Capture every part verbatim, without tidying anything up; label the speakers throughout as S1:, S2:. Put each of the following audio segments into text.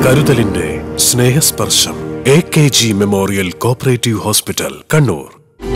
S1: കരുതലിന്റെ സ്നേഹസ്പർശം. A K G memorial cooperative hospital, Kannur.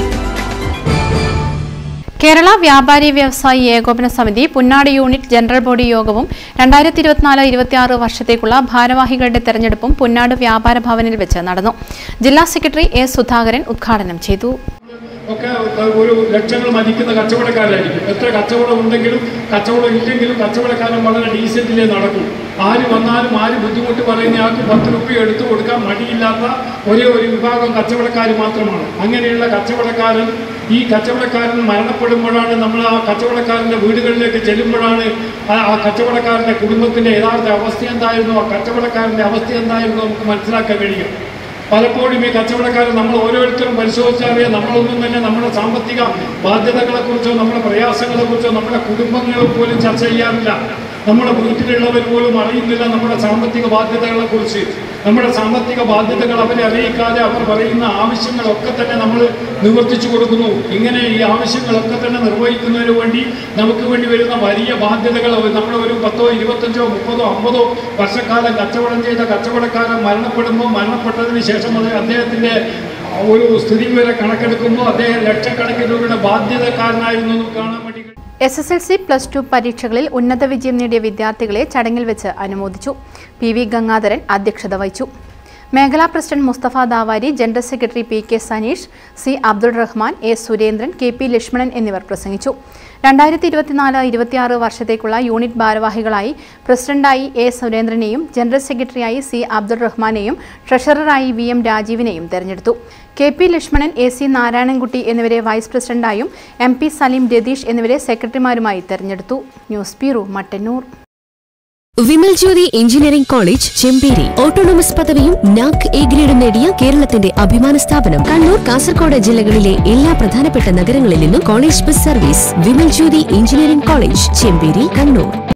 S2: Kerala വ്യാപാരി വ്യവസായി ഏകോപന സമിതി പുന്നാട് യൂണിറ്റ് ജനറൽ ബോഡി യോഗവും രണ്ടായിരത്തി ഇരുപത്തിനാല് ഇരുപത്തിയാറ് വർഷത്തേക്കുള്ള ഭാരവാഹികളുടെ തെരഞ്ഞെടുപ്പും പുന്നാട് വ്യാപാര ഭവനിൽ വെച്ച് നടന്നു. ജില്ലാ സെക്രട്ടറി എ സുധാകരൻ ഉദ്ഘാടനം ചെയ്തു.
S3: ഒക്കെ ഒരു ലക്ഷങ്ങൾ മതിക്കുന്ന കച്ചവടക്കാരായിരിക്കും. എത്ര കച്ചവടം ഉണ്ടെങ്കിലും കച്ചവടം ഇല്ലെങ്കിലും കച്ചവടക്കാരൻ വളരെ ഡീസൻറ്റിലേ നടക്കും. ആര് വന്നാലും ആര് ബുദ്ധിമുട്ട് പറയുന്നയാൾക്ക് പത്ത് രൂപ എടുത്തു കൊടുക്കാൻ മടിയില്ലാത്ത ഒരേ ഒരു വിഭാഗം കച്ചവടക്കാർ മാത്രമാണ്. അങ്ങനെയുള്ള കച്ചവടക്കാരൻ ഈ കച്ചവടക്കാരൻ മരണപ്പെടുമ്പോഴാണ് നമ്മൾ ആ കച്ചവടക്കാരൻ്റെ വീടുകളിലേക്ക് ചെല്ലുമ്പോഴാണ് ആ കച്ചവടക്കാരൻ്റെ കുടുംബത്തിൻ്റെ യഥാർത്ഥ അവസ്ഥ എന്തായിരുന്നു, ആ കച്ചവടക്കാരൻ്റെ അവസ്ഥ എന്തായിരുന്നു നമുക്ക് മനസ്സിലാക്കാൻ കഴിയും. പലപ്പോഴും ഈ കച്ചവടക്കാരൻ നമ്മൾ ഓരോരുത്തരും പരിശോധിച്ചറിയാം, നമ്മളൊന്നും തന്നെ നമ്മുടെ സാമ്പത്തിക ബാധ്യതകളെക്കുറിച്ചോ നമ്മുടെ പ്രയാസങ്ങളെക്കുറിച്ചോ നമ്മുടെ കുടുംബങ്ങളെ പോലും ചർച്ച ചെയ്യാറില്ല. നമ്മുടെ വീട്ടിലുള്ളവർ പോലും അറിയുന്നില്ല നമ്മുടെ സാമ്പത്തിക ബാധ്യതകളെക്കുറിച്ച്. നമ്മുടെ സാമ്പത്തിക ബാധ്യതകൾ അവരെ അറിയിക്കാതെ അവർ പറയുന്ന ആവശ്യങ്ങളൊക്കെ തന്നെ നമ്മൾ നിവർത്തിച്ചു കൊടുക്കുന്നു. ഇങ്ങനെ ഈ ആവശ്യങ്ങളൊക്കെ തന്നെ നിർവഹിക്കുന്നതിന് വേണ്ടി നമുക്ക് വേണ്ടി വരുന്ന വലിയ ബാധ്യതകൾ നമ്മൾ ഒരു പത്തോ ഇരുപത്തഞ്ചോ മുപ്പതോ അമ്പതോ വർഷക്കാലം കച്ചവടം ചെയ്ത കച്ചവടക്കാരൻ മരണപ്പെടുമ്പോൾ മരണപ്പെട്ടതിന് ശേഷം അത് അദ്ദേഹത്തിൻ്റെ ഒരു സ്ഥിതി വരെ കണക്കെടുക്കുമ്പോൾ അദ്ദേഹം ലക്ഷക്കണക്കിന് രൂപയുടെ ബാധ്യതക്കാരനായിരുന്നു എന്ന് കാണാൻ വേണ്ടി.
S2: S S L C plus two പരീക്ഷകളിൽ ഉന്നത വിജയം നേടിയ വിദ്യാർത്ഥികളെ ചടങ്ങിൽ വെച്ച് അനുമോദിച്ചു. പി വി ഗംഗാധരൻ അധ്യക്ഷത വഹിച്ചു. മേഖലാ president Mustafa Davari, general secretary P K Saneesh, C Abdul Rahman, A Surendran, K P Lakshmanan എന്നിവർ പ്രസംഗിച്ചു. രണ്ടായിരത്തി ഇരുപത്തിനാല് ഇരുപത്തിയാറ് വർഷത്തേക്കുള്ള യൂണിറ്റ് ഭാരവാഹികളായി പ്രസിഡന്റായി എ സുരേന്ദ്രനെയും ജനറൽ സെക്രട്ടറിയായി സി അബ്ദുൾ റഹ്മാനെയും ട്രഷററായി വി എം രാജീവിനെയും തെരഞ്ഞെടുത്തു. K P Lakshmanan, A C Narayanankutty എന്നിവരെ വൈസ് പ്രസിഡന്റായും എം പി സലീം രതീഷ് എന്നിവരെ സെക്രട്ടറിമാരുമായി തെരഞ്ഞെടുത്തു. News bureau, Mattannur.
S4: Vimal Jyothi engineering college, Chemperi. Autonomous പദവിയും നാക് എ ഗ്രേഡും നേടിയ കേരളത്തിന്റെ അഭിമാന സ്ഥാപനം. കണ്ണൂർ, കാസർഗോഡ് ജില്ലകളിലെ എല്ലാ പ്രധാനപ്പെട്ട നഗരങ്ങളിൽ നിന്നും college bus service. Vimal Jyothi engineering college, Chemperi, Kannur.